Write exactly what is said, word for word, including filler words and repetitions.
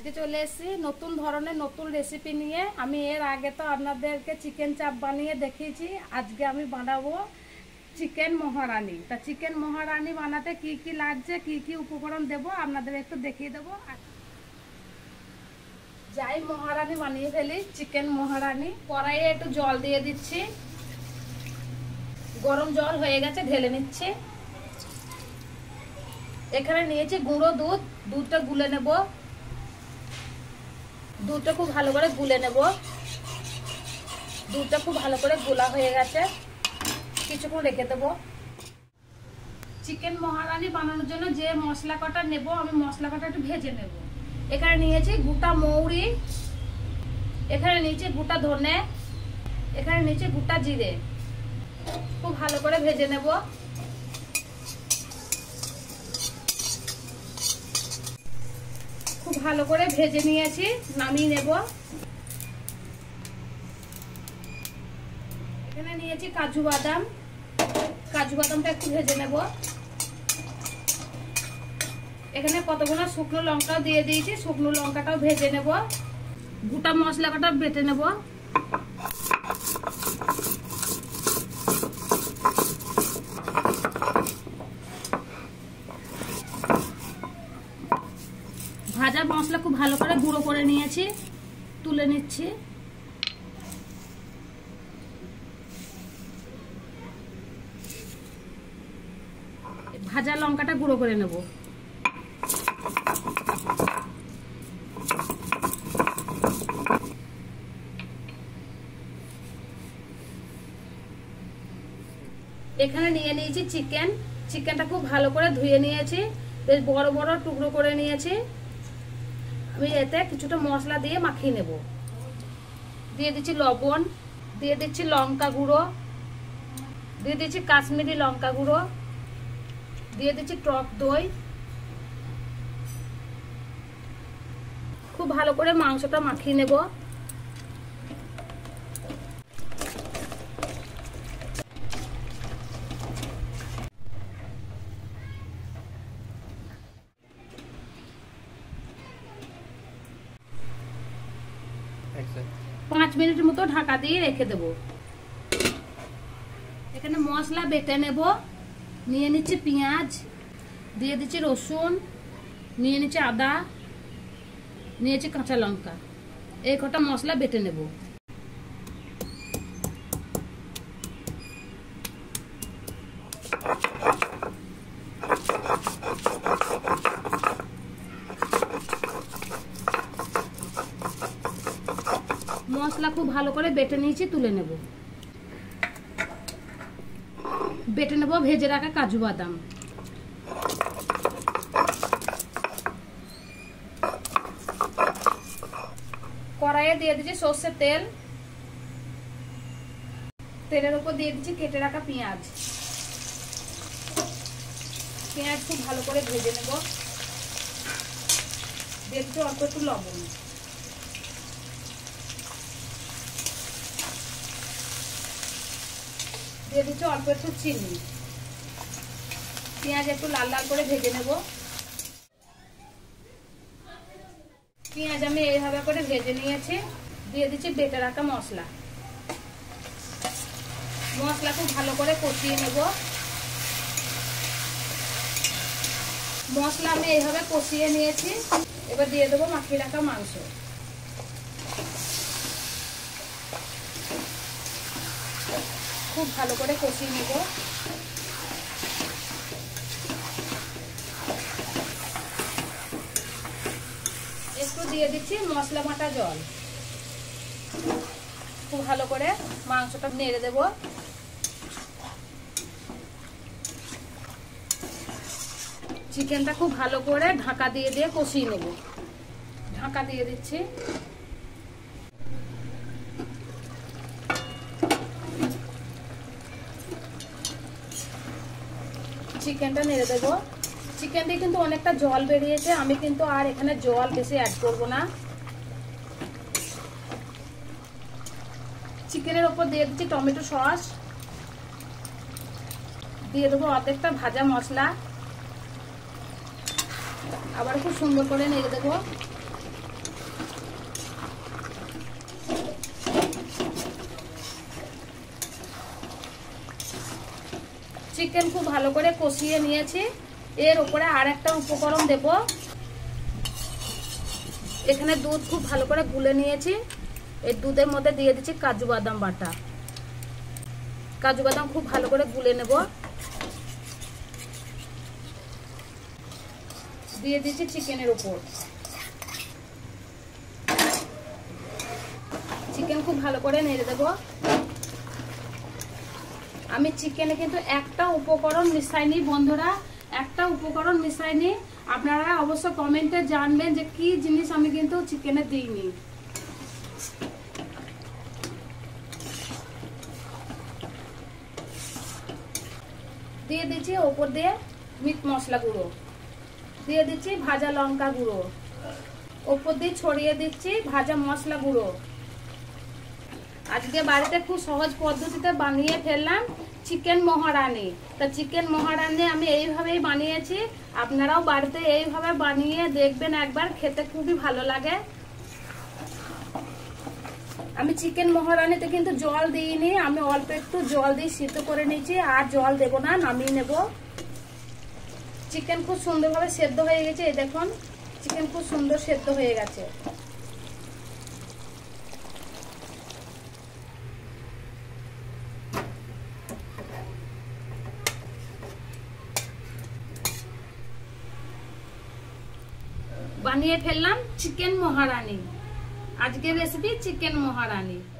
আজকে চলে এসেছি নতুন ধরনের নতুন রেসিপি নিয়ে। আমি এর আগে তো আপনাদেরকে চিকেন চাপ বানিয়ে দেখিয়েছি, আজকে আমি বানাবো চিকেন মহারানি। তা চিকেন মহারানি বানাতে কি কি লাগছে, কি কি উপকরণ দেব আপনাদের একটু দেখিয়ে দেবো। যাই মহারানি বানিয়ে ফেলি, চিকেন মহারানি। কড়াইয়ে একটু জল দিয়ে দিচ্ছি, গরম জল হয়ে গেছে, ঢেলে নিচ্ছি। এখানে নিয়েছি গুঁড়ো দুধ, দুধটা গুলে নেব। দুধটা খুব ভালো করে গুলে নেব। দুধটা খুব ভালো করে গোলা হয়ে গেছে, কিছুক্ষণ রেখে দেবো। চিকেন মহারানি বানানোর জন্য যে মশলা কটা নেব, আমি মশলা কটা একটু ভেজে নেব। এখানে নিয়েছি গোটা মৌরি, এখানে নিয়েছি গোটা ধনে, এখানে নিয়েছি গোটা জিরে। খুব ভালো করে ভেজে নেব। খুব ভালো করে ভেজে নিয়েছি, নামিয়ে নেব। এখানে নিয়েছি কাজু বাদাম, কাজু বাদামটা একটু ভেজে নেব। এখানে কতগুলো শুকনো লঙ্কাও দিয়ে দিয়েছি, শুকনো লঙ্কাটাও ভেজে নেব। গোটা মশলাটা বেটে নেব। ভাজা মশলা খুব ভালো করে গুঁড়ো করে নিয়েছি, তুলে নিচ্ছি। ভাজা লঙ্কাটা গুঁড়ো করে নেব। এখানে নিয়ে নিয়েছি চিকেন, চিকেনটা খুব ভালো করে ধুয়ে নিয়েছি, বেশ বড় বড় টুকরো করে নিয়েছি। আমি এতে কিছুটা মশলা দিয়ে মাখিয়ে নেব। দিয়ে দিচ্ছি লবণ, দিয়ে দিচ্ছি লঙ্কা গুঁড়ো, দিয়ে দিচ্ছি কাশ্মীরি লঙ্কা গুঁড়ো, দিয়ে দিচ্ছি টক দই। খুব ভালো করে মাংসটা মাখিয়ে নেব। পাঁচ মিনিটের মতো ঢাকা দিয়ে রেখে দেব। এখানে মশলা বেটে নেব। নিয়ে নিচ্ছি পেঁয়াজ, দিয়ে দিচ্ছি রসুন, নিয়ে নিচ্ছি আদা, নিয়েছি কাঁচা লঙ্কা। এই কটা মশলা বেটে নেব। মশলা খুব ভালো করে বেটে নিয়েছি, তুলে নেব। বেটে নেব ভেজে রাখা কাজু বাদাম। কড়াইয়ে দিয়ে দিচ্ছি সর্ষের তেল, তেলের উপর দিয়ে দিচ্ছি কেটে রাখা পেঁয়াজ। পেঁয়াজ খুব ভালো করে ভেজে নেব। দিয়ে দিচ্ছি অল্প একটু লবণ, দিয়ে দিচ্ছি অল্প একটু চিনি। পেঁয়াজ একটু লাল লাল করে ভেজে নেব। পেঁয়াজ আমি এইভাবে করে ভেজে নিয়েছি। দিয়ে দিচ্ছি বেটে রাখা মশলা। মশলা খুব ভালো করে কষিয়ে নেব। মশলা আমি এইভাবে কষিয়ে নিয়েছি। এবার দিয়ে দেবো মাখিয়ে রাখা মাংস। খুব ভালো করে কষিয়ে নেব। একটু দিয়ে দিচ্ছি মশলা বাটা জল। খুব ভালো করে মাংসটা নেড়ে দেব। চিকেনটা খুব ভালো করে ঢাকা দিয়ে দিয়ে কষিয়ে নেব। ঢাকা দিয়ে দিচ্ছি। চিকেনটা নেড়ে দেবো। চিকেন দিয়ে কিন্তু অনেকটা জল বেরিয়েছে, আমি কিন্তু আর এখানে জল বেশি অ্যাড করব না। চিকেনের উপর দিয়ে দিচ্ছি টমেটো সস, দিয়ে দেবো অর্ধেকটা ভাজা মশলা। আবার খুব সুন্দর করে নেড়ে দেবো। চিকেন খুব ভালো করে কষিয়ে নিয়েছি। এর উপরে আর একটা উপকরণ দেব। এখানে দুধ খুব ভালো করে গুলে নিয়েছি। এই দুধের মধ্যে দিয়ে দিচ্ছি কাজু বাদাম বাটা। কাজু বাদাম খুব ভালো করে গুলে নেব। দিয়ে দিচ্ছি চিকেনের উপর। চিকেন খুব ভালো করে নেড়ে দেব। আমি চিকেনে কিন্তু একটা উপকরণ মিশাইনি বন্ধুরা, একটা উপকরণ মিশাইনি। আপনারা অবশ্য কমেন্টে জানবেন যে কি জিনিস আমি কিন্তু চিকেনে দিইনি। দিয়ে দিচ্ছি ওপর দিয়ে মিট মশলা গুঁড়ো, দিয়ে দিচ্ছি ভাজা লঙ্কা গুঁড়ো, ওপর দিয়ে ছড়িয়ে দিচ্ছি ভাজা মশলা গুঁড়ো। আজকে বাড়িতে খুব সহজ পদ্ধতিতে বানিয়ে ফেললাম চিকেন মহারানি। তা চিকেন মহারানি আমি এইভাবেই বানিয়েছি, আপনারাও বাড়িতে এইভাবে বানিয়ে দেখবেন একবার, খেতে খুবই ভালো লাগে। আমি চিকেন মহারানিতে কিন্তু জল দিইনি, আমি অল্প একটু জল দিয়ে সিদ্ধ করে নিয়েছি, আর জল দেব না, নামিয়ে নেব। চিকেন খুব সুন্দরভাবে সেদ্ধ হয়ে গেছে। এই দেখুন চিকেন খুব সুন্দর সেদ্ধ হয়ে গেছে। বানিয়ে ফেললাম চিকেন মহারানি। আজকের রেসিপি চিকেন মহারানি।